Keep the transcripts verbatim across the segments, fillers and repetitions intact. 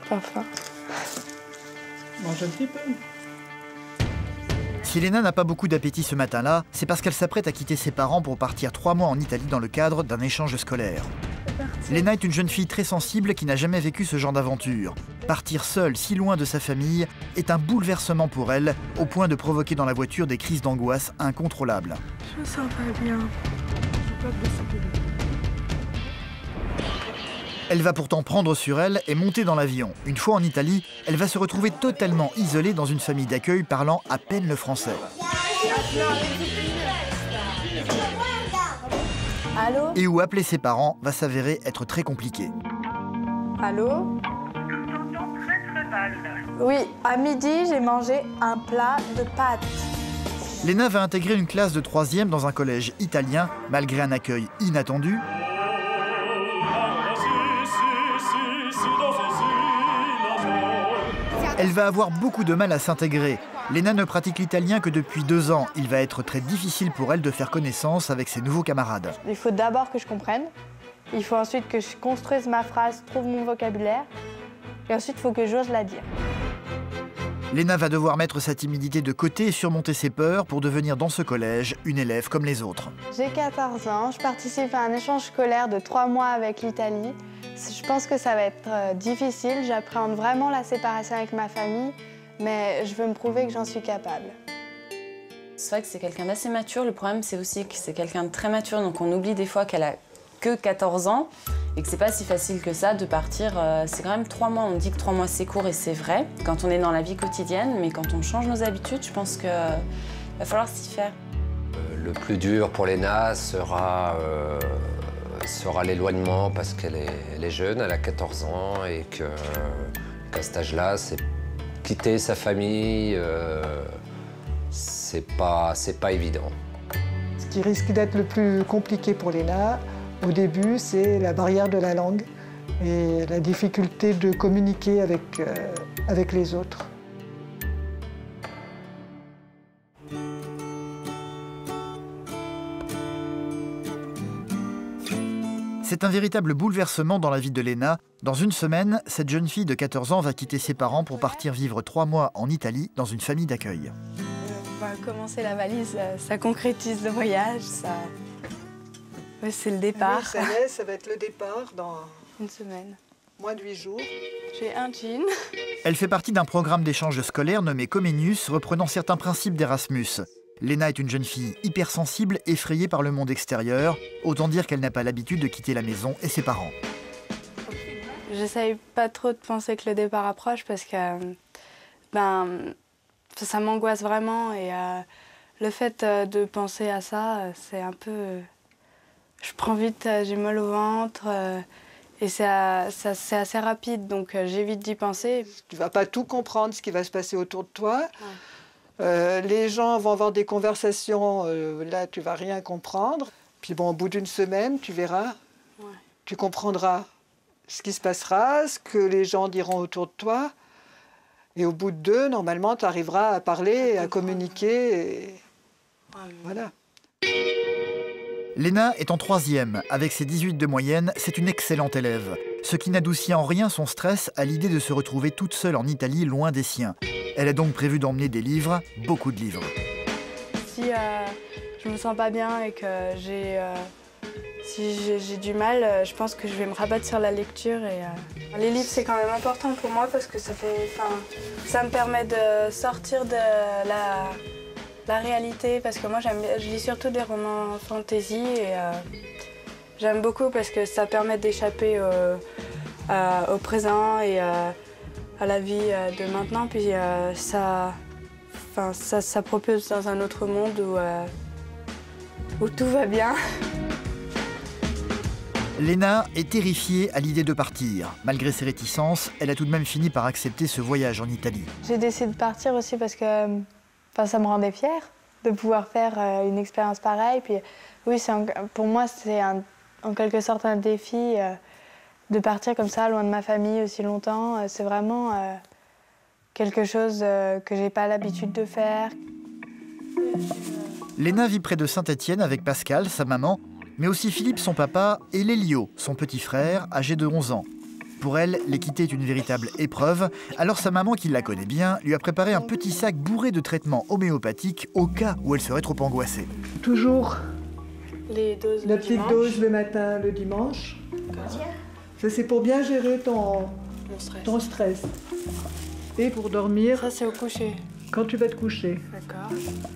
Pas faim. Mange un petit peu. Si Léna n'a pas beaucoup d'appétit ce matin-là, c'est parce qu'elle s'apprête à quitter ses parents pour partir trois mois en Italie dans le cadre d'un échange scolaire. Léna est une jeune fille très sensible qui n'a jamais vécu ce genre d'aventure. Partir seule, si loin de sa famille, est un bouleversement pour elle, au point de provoquer dans la voiture des crises d'angoisse incontrôlables. Je me sens pas bien. Elle va pourtant prendre sur elle et monter dans l'avion. Une fois en Italie, elle va se retrouver totalement isolée dans une famille d'accueil parlant à peine le français. Allô? Et où appeler ses parents va s'avérer être très compliqué. Allô? Oui, à midi, j'ai mangé un plat de pâtes. Léna va intégrer une classe de troisième dans un collège italien, malgré un accueil inattendu. Elle va avoir beaucoup de mal à s'intégrer. Léna ne pratique l'italien que depuis deux ans. Il va être très difficile pour elle de faire connaissance avec ses nouveaux camarades. Il faut d'abord que je comprenne. Il faut ensuite que je construise ma phrase, trouve mon vocabulaire. Et ensuite, il faut que j'ose la dire. Léna va devoir mettre sa timidité de côté et surmonter ses peurs pour devenir dans ce collège une élève comme les autres. J'ai quatorze ans, je participe à un échange scolaire de trois mois avec l'Italie. Je pense que ça va être difficile, j'appréhende vraiment la séparation avec ma famille, mais je veux me prouver que j'en suis capable. C'est vrai que c'est quelqu'un d'assez mature, le problème c'est aussi que c'est quelqu'un de très mature, donc on oublie des fois qu'elle a que quatorze ans et que c'est pas si facile que ça de partir. C'est quand même trois mois, on dit que trois mois c'est court et c'est vrai quand on est dans la vie quotidienne, mais quand on change nos habitudes, je pense qu'il va falloir s'y faire. Le plus dur pour Léna sera, euh, sera l'éloignement parce qu'elle est, elle est jeune, elle a quatorze ans et que, qu'à cet âge-là, c'est quitter sa famille, euh, c'est pas, c'est pas évident. Ce qui risque d'être le plus compliqué pour Léna, au début, c'est la barrière de la langue et la difficulté de communiquer avec, euh, avec les autres. C'est un véritable bouleversement dans la vie de Léna. Dans une semaine, cette jeune fille de quatorze ans va quitter ses parents pour partir vivre trois mois en Italie dans une famille d'accueil. On va commencer la valise, ça concrétise le voyage, ça... Oui, c'est le départ. Oui, ça, y est, ça va être le départ dans une semaine. Moins de huit jours. J'ai un jean. Elle fait partie d'un programme d'échange scolaire nommé Comenius, reprenant certains principes d'Erasmus. Léna est une jeune fille hypersensible, effrayée par le monde extérieur. Autant dire qu'elle n'a pas l'habitude de quitter la maison et ses parents. J'essaye pas trop de penser que le départ approche parce que ben, ça m'angoisse vraiment. Et euh, le fait de penser à ça, c'est un peu... Je prends vite, j'ai mal au ventre euh, et c'est assez rapide, donc euh, j'évite d'y penser. Tu ne vas pas tout comprendre ce qui va se passer autour de toi. Ouais. Euh, les gens vont avoir des conversations, euh, là tu ne vas rien comprendre. Puis bon, au bout d'une semaine, tu verras, ouais. Tu comprendras ce qui se passera, ce que les gens diront autour de toi. Et au bout de deux, normalement, tu arriveras à parler, à communiquer. Et... Ouais, voilà. Léna est en troisième. Avec ses dix-huit de moyenne, c'est une excellente élève. Ce qui n'adoucit en rien son stress à l'idée de se retrouver toute seule en Italie, loin des siens. Elle a donc prévu d'emmener des livres, beaucoup de livres. Si euh, je me sens pas bien et que j'ai euh, si j'ai du mal, euh, je pense que je vais me rabattre sur la lecture. Et, euh... Les livres, c'est quand même important pour moi parce que ça, fait, ça me permet de sortir de la... la réalité, parce que moi je lis surtout des romans fantasy et euh, j'aime beaucoup parce que ça permet d'échapper au, euh, au présent et euh, à la vie de maintenant, puis euh, ça, ça, ça propulse dans un autre monde où, euh, où tout va bien. Léna est terrifiée à l'idée de partir. Malgré ses réticences, elle a tout de même fini par accepter ce voyage en Italie. J'ai décidé de partir aussi parce que enfin, ça me rendait fière de pouvoir faire euh, une expérience pareille. Puis, oui, en, pour moi, c'est en quelque sorte un défi euh, de partir comme ça, loin de ma famille aussi longtemps. Euh, c'est vraiment euh, quelque chose euh, que j'ai pas l'habitude de faire. Léna vit près de Saint-Étienne avec Pascal, sa maman, mais aussi Philippe, son papa, et Lélio, son petit frère, âgé de onze ans. Pour elle, l'équité est une véritable épreuve, alors sa maman, qui la connaît bien, lui a préparé un petit sac bourré de traitements homéopathiques au cas où elle serait trop angoissée. Toujours Les doses la le petite dimanche. dose le matin, le dimanche. Ça, c'est pour bien gérer ton, Mon stress. ton stress. Et pour dormir Ça, c'est au coucher. quand tu vas te coucher. D'accord.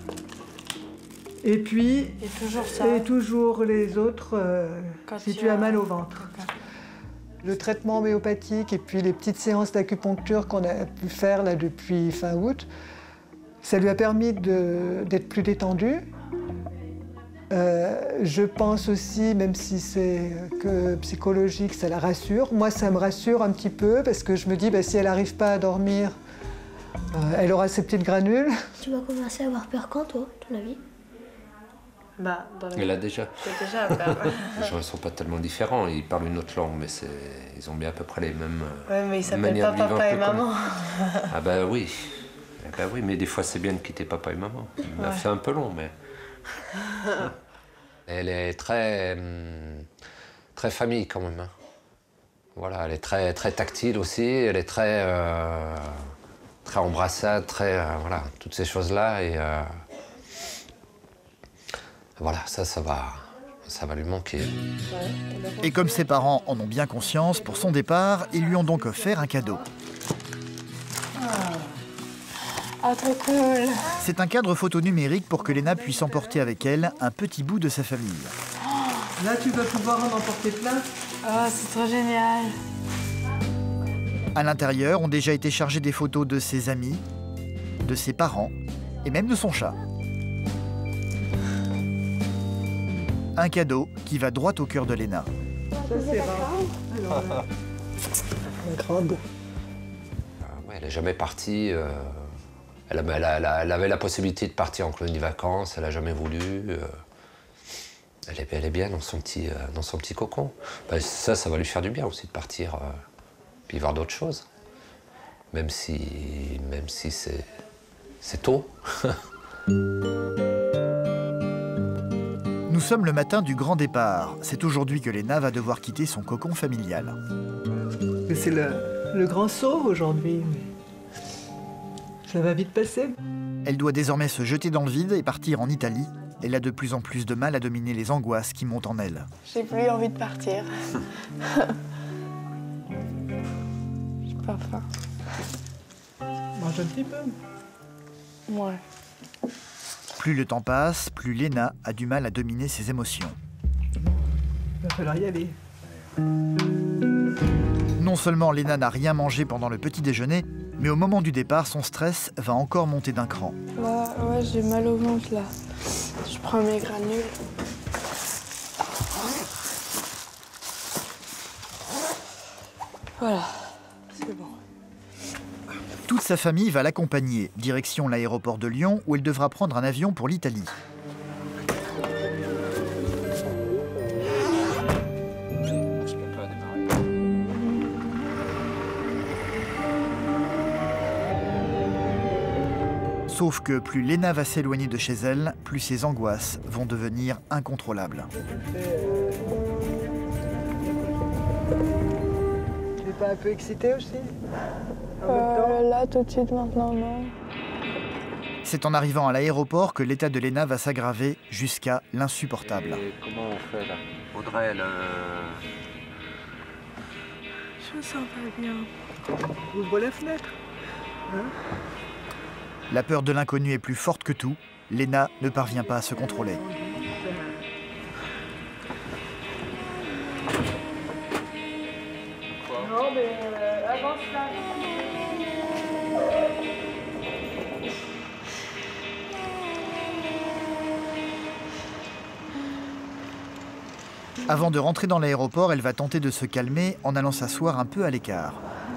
Et puis, Et toujours ça. et toujours les autres euh, Quand si tu tu as as- mal au ventre. D'accord. Le traitement homéopathique et puis les petites séances d'acupuncture qu'on a pu faire là depuis fin août, ça lui a permis de- d'être plus détendue. Euh, je pense aussi, même si c'est que psychologique, ça la rassure. Moi, ça me rassure un petit peu parce que je me dis, bah, si elle n'arrive pas à dormir, euh, elle aura ses petites granules. Tu vas commencer à avoir peur quand, toi, à ton avis? Bah, dans la... Il a déjà. J'ai déjà peur. Les gens ne sont pas tellement différents. Ils parlent une autre langue, mais c'est... ils ont bien à peu près les mêmes. Ouais, mais ils s'appellent manières pas de vivre papa un et peu comme- maman. Ah bah oui. Ah bah oui, mais des fois c'est bien de quitter papa et maman. Il m'a Ouais. fait un peu long, mais. Elle est très. hum, très famille quand même. hein. Voilà, elle est très, très tactile aussi. Elle est très. euh, très embrassade, très. euh, voilà, toutes ces choses-là. Et. euh, voilà, ça, ça va. Ça va lui manquer. Et comme ses parents en ont bien conscience, pour son départ, ils lui ont donc offert un cadeau. Ah, trop cool. C'est un cadre photo numérique pour que Léna puisse emporter avec elle un petit bout de sa famille. Là, tu vas pouvoir en emporter plein. Oh, c'est trop génial. À l'intérieur ont déjà été chargées des photos de ses amis, de ses parents et même de son chat. Un cadeau qui va droit au cœur de Léna. Ça, c'est rare. Alors, là, la grande. Euh, ouais, elle n'est jamais partie. euh, elle, a- elle a- elle a- elle avait la possibilité de partir en colonie de vacances, elle n'a jamais voulu. euh, elle, est, elle est bien dans son petit, euh, dans son petit cocon. Ben, ça, ça va lui faire du bien aussi de partir, euh, puis voir d'autres choses. Même si, même si c'est, c'est tôt. Nous sommes le matin du grand départ. C'est aujourd'hui que Léna va devoir quitter son cocon familial. C'est le, le grand saut aujourd'hui. mais Ça va vite passer. Elle doit désormais se jeter dans le vide et partir en Italie. Elle a de plus en plus de mal à dominer les angoisses qui montent en elle. J'ai plus envie de partir. J'ai pas faim. Mange un petit peu. Ouais. Plus le temps passe, plus Léna a du mal à dominer ses émotions. Il va falloir y aller. Non seulement Léna n'a rien mangé pendant le petit déjeuner, mais au moment du départ, son stress va encore monter d'un cran. Là, ouais, j'ai mal au ventre là. Je prends mes granules. Voilà, c'est bon. Toute sa famille va l'accompagner, direction l'aéroport de Lyon, où elle devra prendre un avion pour l'Italie. Sauf que plus Léna va s'éloigner de chez elle, plus ses angoisses vont devenir incontrôlables. Tu n'es pas un peu excitée aussi en même temps? Euh, là, tout de suite, maintenant, non. C'est en arrivant à l'aéroport que l'état de Léna va s'aggraver jusqu'à l'insupportable. Et comment on fait là Audrey, elle, euh, Je me sens pas bien. Ouvre la fenêtre. La peur de l'inconnu est plus forte que tout. Léna ne parvient pas à se contrôler. Non, mais euh, avance là. Avant de rentrer dans l'aéroport, elle va tenter de se calmer en allant s'asseoir un peu à l'écart.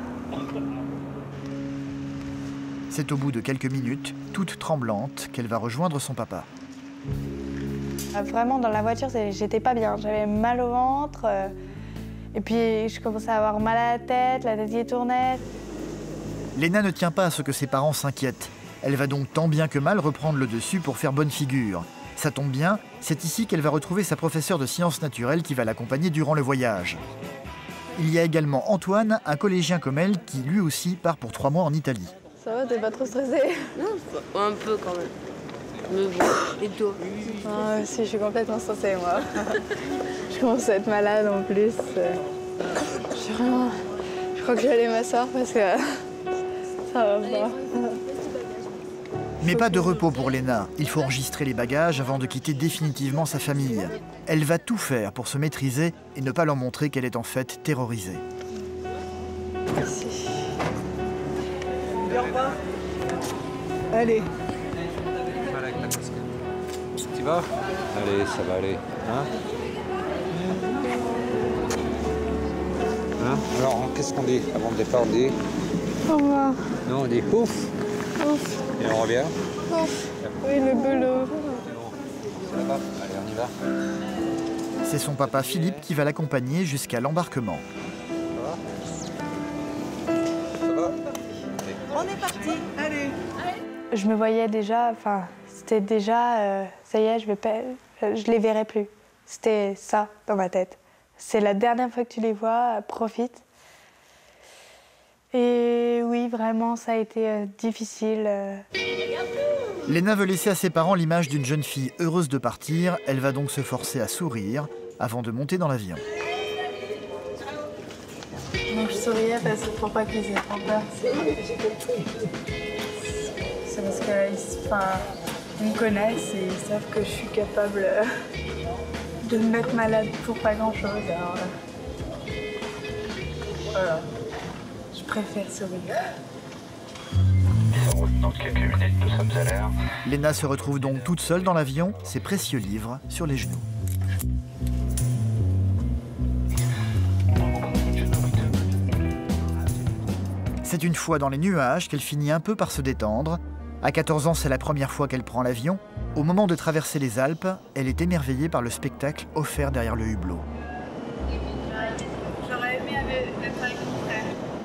C'est au bout de quelques minutes, toute tremblante, qu'elle va rejoindre son papa. Ah, vraiment, dans la voiture, c'est- j'étais pas bien. J'avais mal au ventre. euh, et puis, je commençais à avoir mal à la tête, la tête qui tournait. Léna ne tient pas à ce que ses parents s'inquiètent. Elle va donc tant bien que mal reprendre le dessus pour faire bonne figure. Ça tombe bien, c'est ici qu'elle va retrouver sa professeure de sciences naturelles qui va l'accompagner durant le voyage. Il y a également Antoine, un collégien comme elle, qui lui aussi part pour trois mois en Italie. Ça va, t'es pas trop stressée? Non, un peu quand même. Mais bon, et toi? Ah, si, je suis complètement stressée, moi. Je commence à être malade en plus. Je suis vraiment... Je crois que je vais aller m'asseoir parce que ça va pas. Mais pas de repos pour Léna. Il faut enregistrer les bagages avant de quitter définitivement sa famille. Elle va tout faire pour se maîtriser et ne pas leur montrer qu'elle est en fait terrorisée. Merci. Allez. Tu vas? Allez, ça va aller. Hein? Hein? Alors, qu'est-ce qu'on dit avant le départ? On dit... Au revoir. Non, on dit ouf. Ouf. Et on revient? Ouf. Oui, le boulot. Ça va? Allez, on y va. C'est son papa Philippe qui va l'accompagner jusqu'à l'embarquement. Ça va? On est parti. Allez. Je me voyais déjà, enfin, c'était déjà, euh, ça y est, je vais pas, je les verrai plus. C'était ça dans ma tête. C'est la dernière fois que tu les vois, profite. Et oui, vraiment, ça a été euh, difficile. Euh... Léna veut laisser à ses parents l'image d'une jeune fille heureuse de partir. Elle va donc se forcer à sourire avant de monter dans l'avion. Donc je souriais parce que pour pas qu'ils aient trop peur. C'est parce qu'ils enfin, me connaissent et ils savent que je suis capable de me mettre malade pour pas grand-chose. Alors, voilà. Je préfère sourire. Dans quelques minutes, nous sommes à l'heure. Léna se retrouve donc toute seule dans l'avion, ses précieux livres sur les genoux. C'est une fois dans les nuages qu'elle finit un peu par se détendre. À quatorze ans, c'est la première fois qu'elle prend l'avion. Au moment de traverser les Alpes, elle est émerveillée par le spectacle offert derrière le hublot. J'aurais aimé être avec mon frère.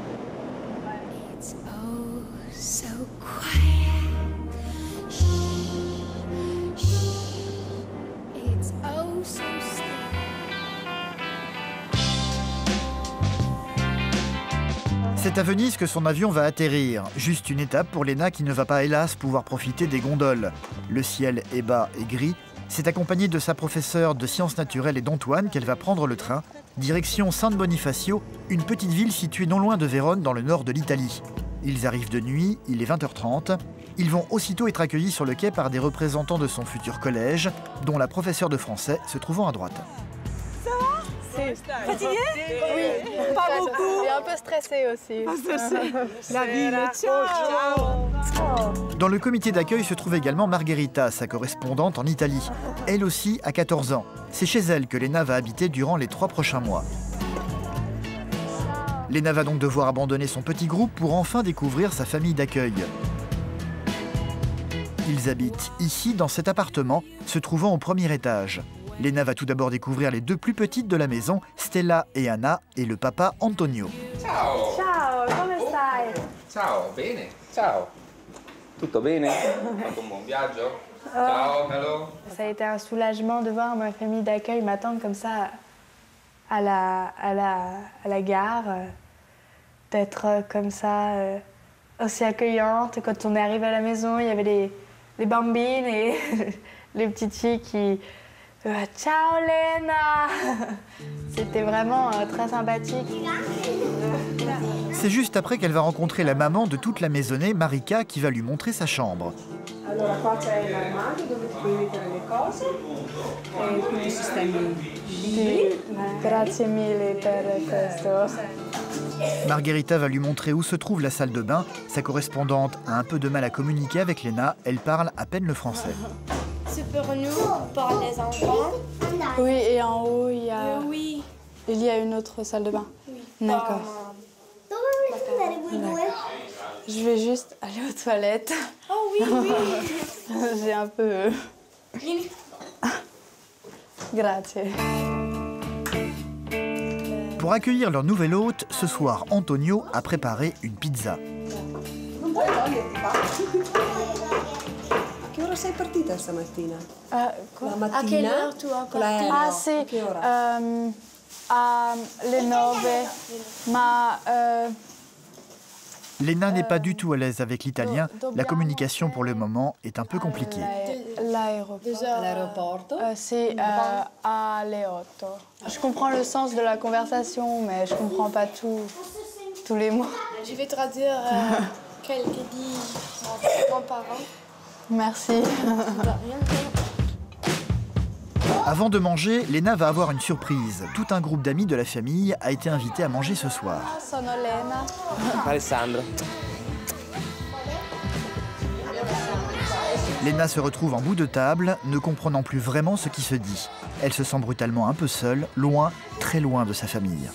C'est à Venise que son avion va atterrir. Juste une étape pour Léna qui ne va pas, hélas, pouvoir profiter des gondoles. Le ciel est bas et gris. C'est accompagné de sa professeure de sciences naturelles et d'Antoine qu'elle va prendre le train. Direction San Bonifacio, une petite ville située non loin de Vérone dans le nord de l'Italie. Ils arrivent de nuit, il est vingt heures trente. Ils vont aussitôt être accueillis sur le quai par des représentants de son futur collège, dont la professeure de français se trouvant à droite. Fatiguée? Oui, pas beaucoup. Et un peu stressée aussi. La ville, ciao. Dans le comité d'accueil se trouve également Margherita, sa correspondante en Italie. Elle aussi a quatorze ans. C'est chez elle que Léna va habiter durant les trois prochains mois. Léna va donc devoir abandonner son petit groupe pour enfin découvrir sa famille d'accueil. Ils habitent ici, dans cet appartement, se trouvant au premier étage. Léna va tout d'abord découvrir les deux plus petites de la maison, Stella et Anna, et le papa Antonio. Ciao! Ciao, come stai? Ciao, bene. Ciao. Tutto bene? Fatto un buon viaggio? Ciao, hello. Ça a été un soulagement de voir ma famille d'accueil m'attendre comme ça à la, à la, à la gare, euh, d'être comme ça euh, aussi accueillante. Quand on est arrivé à la maison, il y avait les, les bambines et les petites filles qui... Euh, Ciao Léna. C'était vraiment euh, très sympathique. C'est juste après qu'elle va rencontrer la maman de toute la maisonnée, Marika, qui va lui montrer sa chambre. Allora qua c'è l'armadio dove ti puoi mettere le cose e qui sistemi Sì, grazie mille per questo. Margherita va lui montrer où se trouve la salle de bain. Sa correspondante a un peu de mal à communiquer avec Léna. Elle parle à peine le français. C'est pour nous, pour les enfants. Oui, et en haut, il y a, Euh, oui. il y a une autre salle de bain. D'accord. Dove volete andare voi due? Je vais juste aller aux toilettes. Oh oui, oui. J'ai un peu... Vieni. Grazie. Pour accueillir leur nouvel hôte, ce soir, Antonio a préparé une pizza. Che ora sei partita stamattina? Ah, quoi? La À quelle mattina? heure tu as Con l'aereo. Ah, c'est A che ora? euh, alle nove, ma... Uh... Lena n'est pas du tout à l'aise avec l'italien. La communication pour le moment est un peu compliquée. L'aéroport, euh, c'est euh, à alle otto. Je comprends le sens de la conversation, mais je ne comprends pas tout, tous les mots. Je vais traduire euh, quelques dit mon parent. Merci. Avant de manger, Lena va avoir une surprise. Tout un groupe d'amis de la famille a été invité à manger ce soir. Sono Lena. Alessandro. Lena se retrouve en bout de table, ne comprenant plus vraiment ce qui se dit. Elle se sent brutalement un peu seule, loin, très loin de sa famille.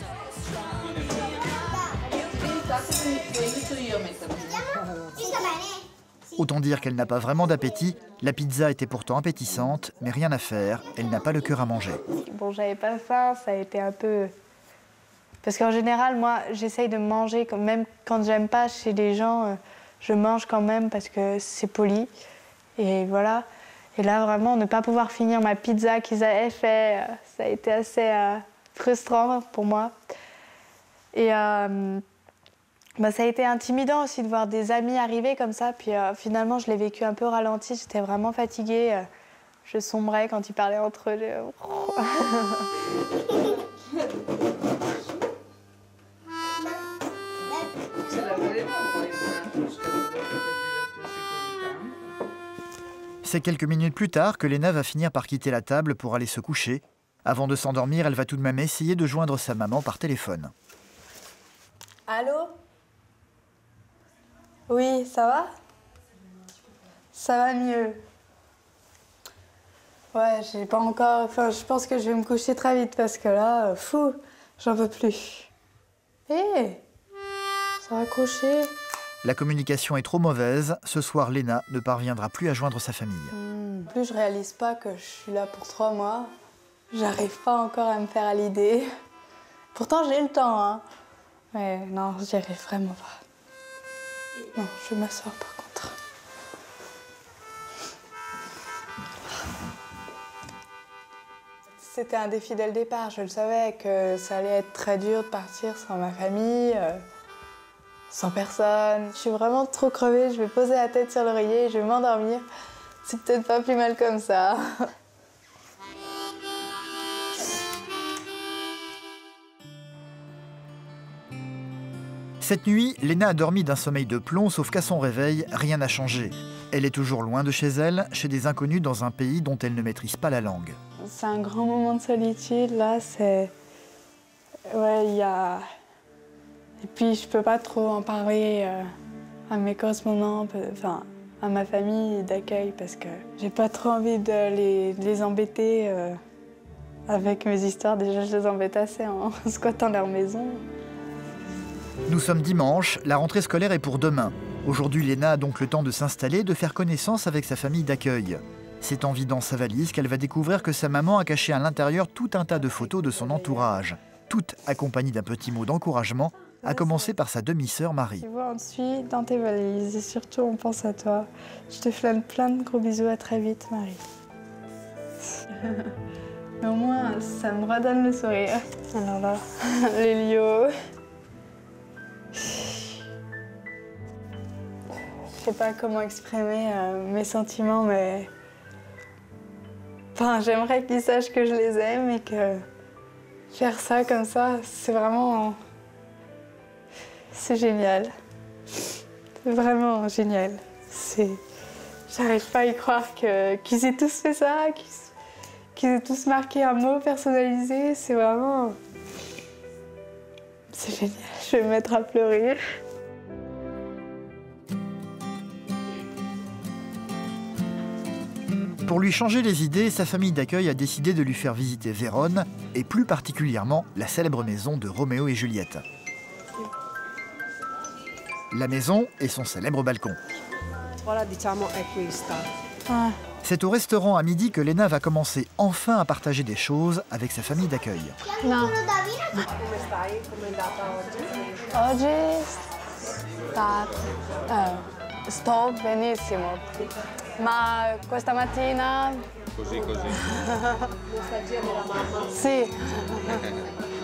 Autant dire qu'elle n'a pas vraiment d'appétit. La pizza était pourtant appétissante, mais rien à faire, elle n'a pas le cœur à manger. Bon, j'avais pas faim, ça a été un peu... Parce qu'en général, moi, j'essaye de manger, même quand j'aime pas chez des gens, je mange quand même parce que c'est poli. Et voilà. Et là, vraiment, ne pas pouvoir finir ma pizza qu'ils avaient fait, ça a été assez euh, frustrant pour moi. Et... Euh, Bah, ça a été intimidant aussi de voir des amis arriver comme ça. Puis euh, finalement, je l'ai vécu un peu ralenti. J'étais vraiment fatiguée. Euh, je sombrais quand ils parlaient entre eux. C'est quelques minutes plus tard que Lena va finir par quitter la table pour aller se coucher. Avant de s'endormir, elle va tout de même essayer de joindre sa maman par téléphone. Allô ? Oui, ça va ? Ça va mieux. Ouais, j'ai pas encore... Enfin, je pense que je vais me coucher très vite parce que là, fou, j'en peux plus. Hé hey, ça va accrocher. La communication est trop mauvaise. Ce soir, Lena ne parviendra plus à joindre sa famille. Mmh. Plus je réalise pas que je suis là pour trois mois. J'arrive pas encore à me faire à l'idée. Pourtant, j'ai le temps, hein. Mais non, j'y arrive vraiment pas. Non, je vais m'asseoir par contre. C'était un défi dès le départ. Je le savais que ça allait être très dur de partir sans ma famille, euh, sans personne. Je suis vraiment trop crevée. Je vais poser la tête sur l'oreiller et je vais m'endormir. C'est peut-être pas plus mal comme ça. Cette nuit, Lena a dormi d'un sommeil de plomb, sauf qu'à son réveil, rien n'a changé. Elle est toujours loin de chez elle, chez des inconnus dans un pays dont elle ne maîtrise pas la langue. C'est un grand moment de solitude, là, c'est... Ouais, il y a... Et puis, je peux pas trop en parler euh, à mes correspondants, enfin, à ma famille d'accueil, parce que j'ai pas trop envie de les, de les embêter euh, avec mes histoires. Déjà, je les embête assez en squattant leur maison. Nous sommes dimanche, la rentrée scolaire est pour demain. Aujourd'hui, Lena a donc le temps de s'installer, de faire connaissance avec sa famille d'accueil. C'est en vidant sa valise qu'elle va découvrir que sa maman a caché à l'intérieur tout un tas de photos de son entourage, toutes accompagnées d'un petit mot d'encouragement, à commencer par sa demi-sœur Marie. Tu vois, on te suit dans tes valises et surtout on pense à toi. Je te fais plein de gros bisous, à très vite, Marie. Mais au moins, ça me redonne le sourire. Alors là, les lios. Je sais pas comment exprimer euh, mes sentiments, mais... Enfin, j'aimerais qu'ils sachent que je les aime et que faire ça comme ça, c'est vraiment... C'est génial. C'est vraiment génial. C'est... J'arrive pas à y croire que... qu'ils aient tous fait ça, qu'ils... qu'ils aient tous marqué un mot personnalisé. C'est vraiment... C'est génial. Je vais me mettre à pleurer. Pour lui changer les idées, sa famille d'accueil a décidé de lui faire visiter Vérone, et plus particulièrement la célèbre maison de Roméo et Juliette. La maison et son célèbre balcon. C'est au restaurant à midi que Lena va commencer enfin à partager des choses avec sa famille d'accueil. Non. Oggi sta... Eh, sto benissimo. Ma questa mattina... Così, così. Sì.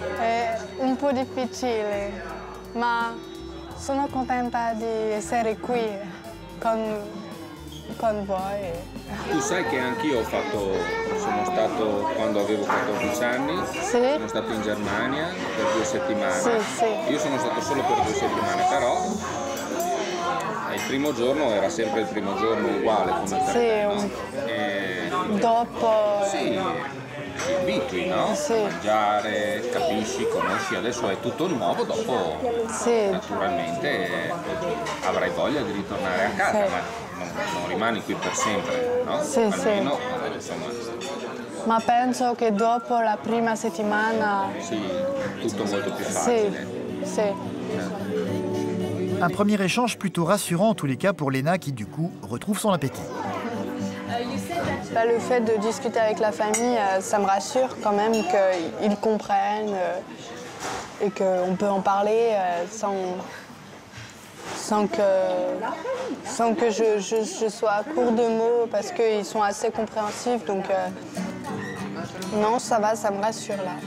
È un po' difficile, ma sono contenta di essere qui con, con voi. Tu sai che anch'io ho fatto, sono stato quando avevo quattordici anni, sì? Sono stato in Germania per due settimane. Sì, sì. Io sono stato solo per due settimane, però il primo giorno era sempre il primo giorno uguale come per sì, te, no? un... E... dopo... Sì, ti abitui, no? Sì. Mangiare, capisci, conosci, adesso è tutto nuovo, dopo sì. naturalmente avrai voglia di ritornare a casa, sì. ma non, non rimani qui per sempre, no? Sì, almeno, sì. insomma... Ma penso che dopo la prima settimana... Sì, tutto molto più facile. Sì, sì. Un premier échange plutôt rassurant en tous les cas pour Léna qui du coup retrouve son appétit. Bah, le fait de discuter avec la famille, ça me rassure quand même qu'ils comprennent et qu'on peut en parler sans, sans que, sans que je, je, je sois à court de mots parce qu'ils sont assez compréhensifs. Donc euh, non, ça va, ça me rassure là.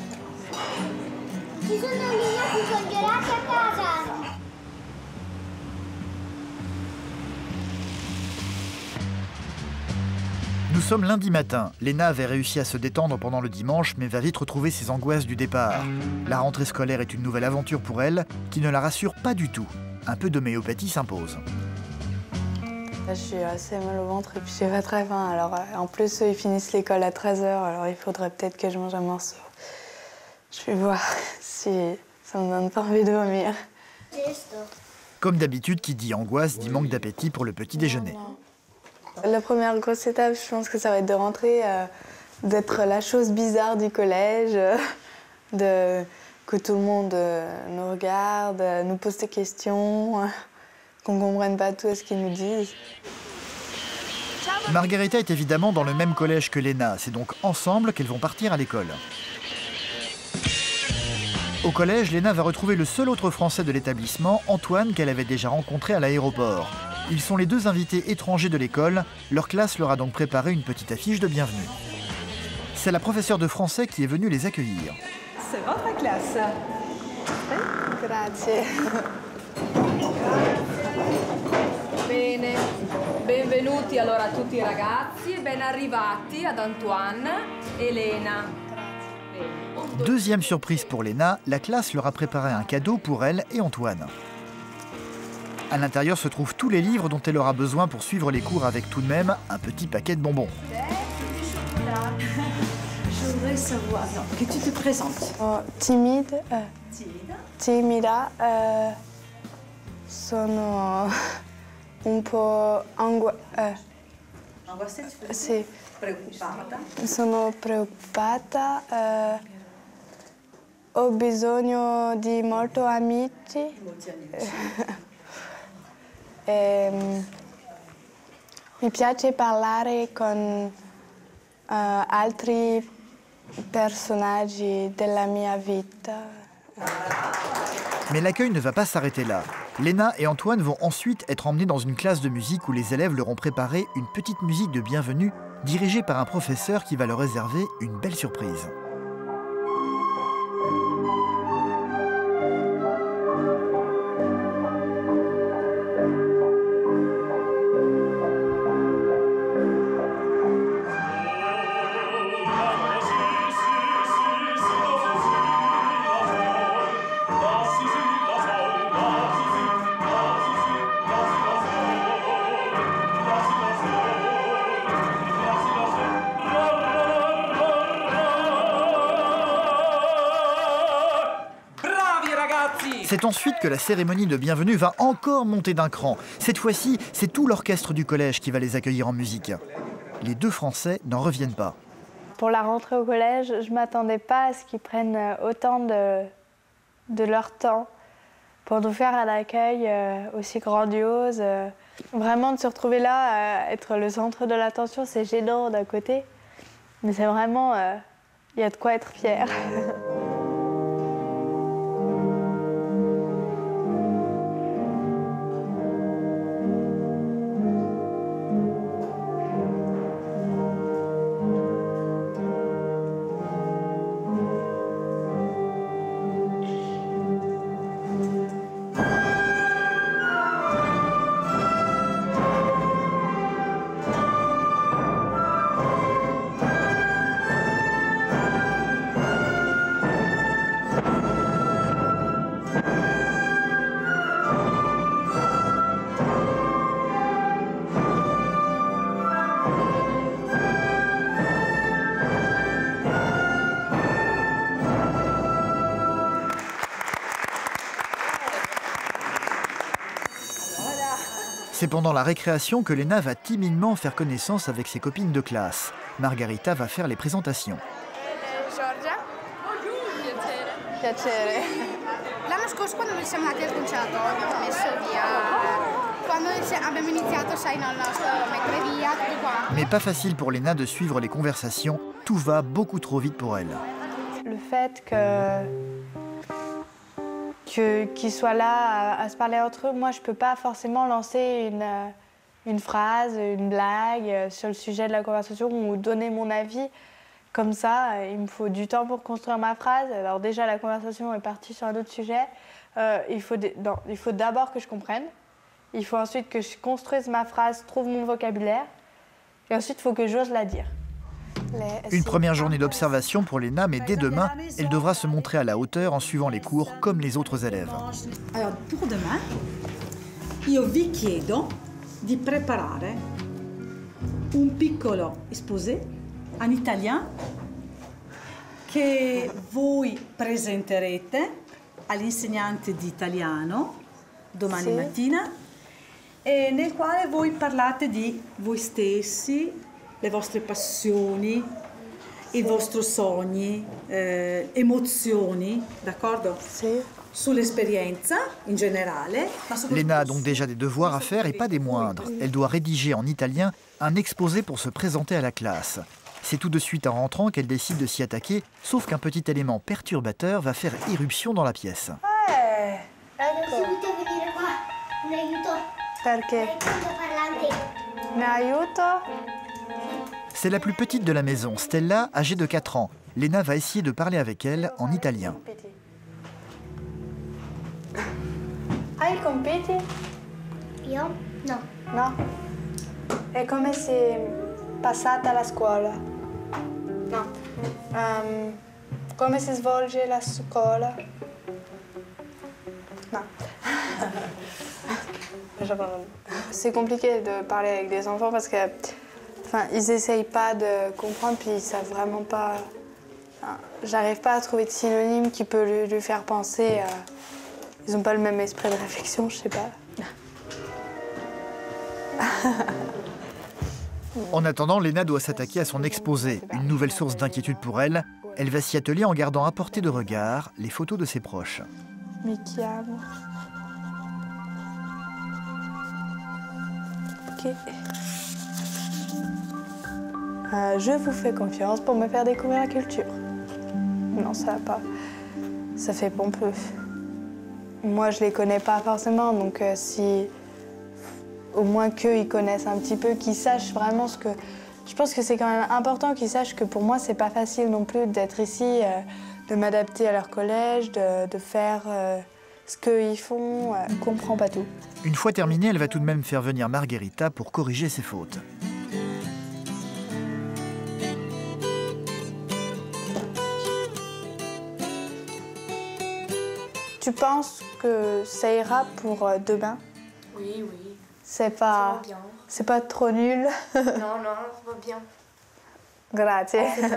Nous sommes lundi matin. Léna avait réussi à se détendre pendant le dimanche, mais va vite retrouver ses angoisses du départ. La rentrée scolaire est une nouvelle aventure pour elle, qui ne la rassure pas du tout. Un peu d'homéopathie s'impose. Je suis assez mal au ventre et puis j'ai pas très faim. Alors, en plus, ils finissent l'école à treize heures, alors il faudrait peut-être que je mange un morceau. Je vais voir si ça me donne pas envie de vomir. Comme d'habitude, qui dit angoisse dit manque d'appétit pour le petit déjeuner. La première grosse étape, je pense que ça va être de rentrer, euh, d'être la chose bizarre du collège, euh, de, que tout le monde euh, nous regarde, euh, nous pose des questions, euh, qu'on ne comprenne pas tout ce qu'ils nous disent. Margareta est évidemment dans le même collège que Léna, c'est donc ensemble qu'elles vont partir à l'école. Au collège, Léna va retrouver le seul autre Français de l'établissement, Antoine, qu'elle avait déjà rencontré à l'aéroport. Ils sont les deux invités étrangers de l'école. Leur classe leur a donc préparé une petite affiche de bienvenue. C'est la professeure de français qui est venue les accueillir. C'est votre classe. Grazie. Bene, benvenuti allora a tutti i ragazzi e ben arrivati ad Antoine e Léna. Deuxième surprise pour Léna, la classe leur a préparé un cadeau pour elle et Antoine. À l'intérieur se trouvent tous les livres dont elle aura besoin pour suivre les cours avec tout de même un petit paquet de bonbons. Je voudrais savoir non, que tu te présentes. Oh, timide. Euh, timida. Euh, sono un po' angua... Eh. Sì. Preoccupata. Sono preoccupata. Eh, ho bisogno di molto amici. Molti amici. E, mi piace parlare con uh, altri personaggi della mia vita. Mais l'accueil ne va pas s'arrêter là. Léna et Antoine vont ensuite être emmenés dans une classe de musique où les élèves leur ont préparé une petite musique de bienvenue dirigée par un professeur qui va leur réserver une belle surprise. C'est ensuite que la cérémonie de bienvenue va encore monter d'un cran. Cette fois-ci, c'est tout l'orchestre du collège qui va les accueillir en musique. Les deux Français n'en reviennent pas. Pour la rentrée au collège, je ne m'attendais pas à ce qu'ils prennent autant de, de leur temps pour nous faire un accueil aussi grandiose. Vraiment, de se retrouver là, être le centre de l'attention, c'est gênant d'un côté. Mais c'est vraiment... il y a de quoi être fier. C'est pendant la récréation que Lena va timidement faire connaissance avec ses copines de classe. Margherita va faire les présentations. Giorgia. Piacere. L'anno scorso quando noi siamo andati al concerto abbiamo messo via, quando abbiamo iniziato sai no, il nostro mettere via tutto qua. Mais pas facile pour Lena de suivre les conversations, tout va beaucoup trop vite pour elle. Le fait que que qu'ils soient là à, à se parler entre eux, moi je peux pas forcément lancer une, une phrase, une blague sur le sujet de la conversation ou donner mon avis. Comme ça, il me faut du temps pour construire ma phrase. Alors déjà, la conversation est partie sur un autre sujet. Euh, il faut, non, il faut d'abord que je comprenne. Il faut ensuite que je construise ma phrase, trouve mon vocabulaire. Et ensuite, il faut que j'ose la dire. Les... Une première journée d'observation pour Lena, mais dès demain, elle devra se montrer à la hauteur en suivant les cours comme les autres élèves. Alors, pour demain, io vi chiedo di preparare un piccolo exposé in italien che voi presenterete all'insegnante di italiano domani sì. mattina e nel quale voi parlate di voi stessi, le vostre passioni, sì. i vostri sogni, eh, emozioni, d'accordo? Sì. Sull'esperienza in generale. Lena a donc déjà des devoirs à faire et pas des moindres. Elle doit rédiger en italien un exposé pour se présenter à la classe. C'est tout de suite en rentrant qu'elle décide de s'y attaquer, sauf qu'un petit élément perturbateur va faire irruption dans la pièce. Ouais, ecco. Perché? Un aiuto? C'est la plus petite de la maison, Stella, âgée de quatre ans. Lena va essayer de parler avec elle en italien. Hai i compiti? Io? No. No? E come si passata la scuola? No. Um, come si svolge la scuola? No. C'est compliqué de parler avec des enfants parce que, enfin, ils essayent pas de comprendre puis ils savent vraiment pas. Enfin, j'arrive pas à trouver de synonyme qui peut lui, lui faire penser. Euh, ils ont pas le même esprit de réflexion, je sais pas. En attendant, Lena doit s'attaquer à son exposé, une nouvelle source d'inquiétude pour elle. Elle va s'y atteler en gardant à portée de regard les photos de ses proches. Mi chiamo. Ok. Euh, je vous fais confiance pour me faire découvrir la culture. Non, ça va pas. Ça fait pompeux. Moi, je les connais pas forcément, donc euh, si... au moins qu'eux, ils connaissent un petit peu, qu'ils sachent vraiment ce que... Je pense que c'est quand même important qu'ils sachent que pour moi, c'est pas facile non plus d'être ici, euh, de m'adapter à leur collège, de, de faire euh, ce qu'ils font. Euh, je comprends pas tout. Une fois terminée, elle va tout de même faire venir Margherita pour corriger ses fautes. Tu penses que ça ira pour euh, demain? Oui, oui. C'est pas, c'est pas trop nul. Non, non, ça va bien. Grazie.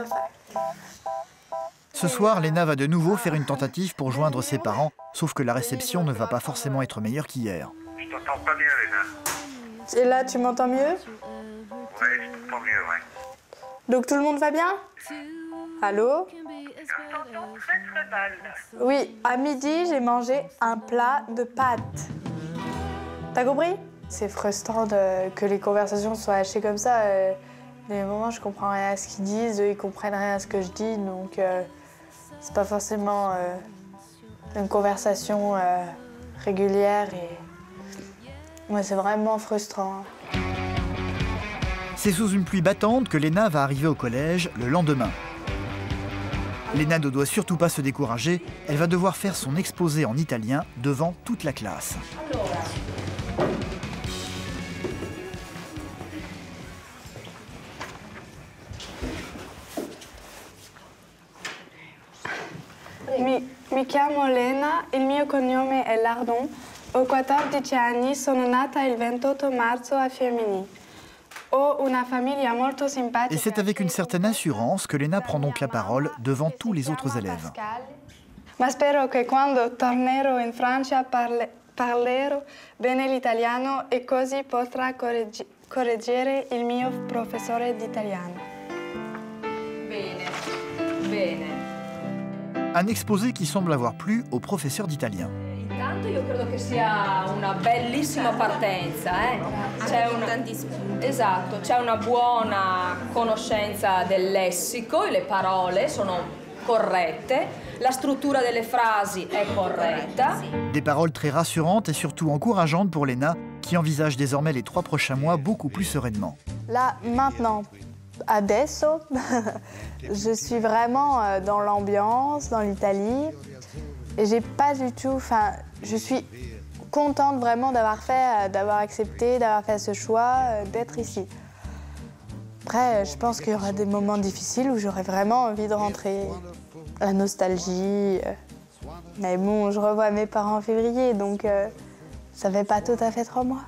Ce soir, Lena va de nouveau faire une tentative pour joindre ses parents, sauf que la réception ne va pas forcément être meilleure qu'hier. Je t'entends pas bien, Lena. Et là, tu m'entends mieux? Ouais, je t'entends mieux, ouais. Donc tout le monde va bien? Allô? Je t'entends très très mal. Oui, à midi, j'ai mangé un plat de pâtes. T'as compris? C'est frustrant de, que les conversations soient hachées comme ça. Euh, des moments, je comprends rien à ce qu'ils disent, eux, ils comprennent rien à ce que je dis, donc euh, c'est pas forcément euh, une conversation euh, régulière et ouais, c'est vraiment frustrant. C'est sous une pluie battante que Lena va arriver au collège le lendemain. Lena ne doit surtout pas se décourager, elle va devoir faire son exposé en italien devant toute la classe. Mi, mi chiamo Lena, il mio cognome è Lardon. Ho quattordici anni, sono nata il ventotto marzo a Fiumini. Ho una famiglia molto simpatica. Et c'est avec une certaine assurance que Lena prend donc la parole devant tous les autres élèves. Ma spero che quando tornerò in Francia parle, parlerò bene l'italiano e così potrà correggi- correggere il mio professore d'italiano. Bene, bene. Un exposé qui semble avoir plu au professeur d'italien. Intanto io credo che sia una bellissima partenza, eh? C'è un... tanti spunti. Esatto, c'è una buona conoscenza del lessico, le parole sono corrette, la struttura delle frasi è corretta. Des paroles très rassurantes et surtout encourageantes pour Lena, qui envisage désormais les trois prochains mois beaucoup plus sereinement. Là, maintenant, adesso, je suis vraiment dans l'ambiance, dans l'Italie. Et j'ai pas du tout, enfin, je suis contente vraiment d'avoir fait, d'avoir accepté, d'avoir fait ce choix, d'être ici. Après, je pense qu'il y aura des moments difficiles où j'aurai vraiment envie de rentrer. La nostalgie. Mais bon, je revois mes parents en février, donc euh, ça fait pas tout à fait trois mois.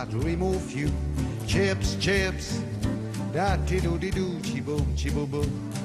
Chips, chips, da-ti-do-di-do, chi-boom, chi-boom-boom.